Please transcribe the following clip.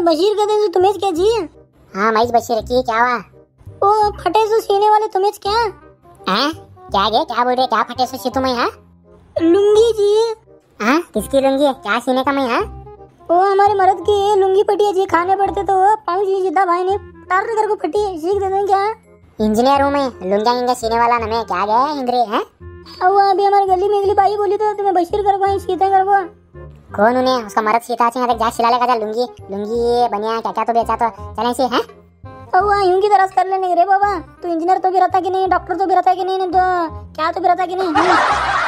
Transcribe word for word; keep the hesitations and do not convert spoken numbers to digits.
बशीर कहते हैं तुम्हें क्या जी? हाँ मैं बशीर की क्या हुआ? ओ फटे सो सीने वाले तुम्हें क्या? हैं क्या गे क्या बोल रहे क्या फटे सो सी तुम्हें? हाँ लुंगी जी। हाँ किसकी लुंगी है क्या सीने का मैं? हाँ ओ हमारे मर्द की लुंगी फटी है जी, खाने पड़ते तो पाँव जी सीधा भाई ने तार कर को फटी है, सीख देते हैं क्या? इंजीनियर हूँ मैं, लुंगा इंगा सीने वाला ना मैं, क्या गया इंद्री है? अब अभी हमारी गली में अगली बाई बोली तो तुम्हें बशीर कर को सीते कर को। कौन उन्हें उसका मर्द सीता चाहिए जा सिला लेगा जा लुंगी लुंगी बनिया क्या क्या तो बेचा तो चले से है। अब वहाँ यूं की तरह कर लेने रे बाबा, तू इंजीनियर तो भी रहता कि नहीं, डॉक्टर तो भी रहता कि नहीं, तो क्या तो भी रहता कि नहीं।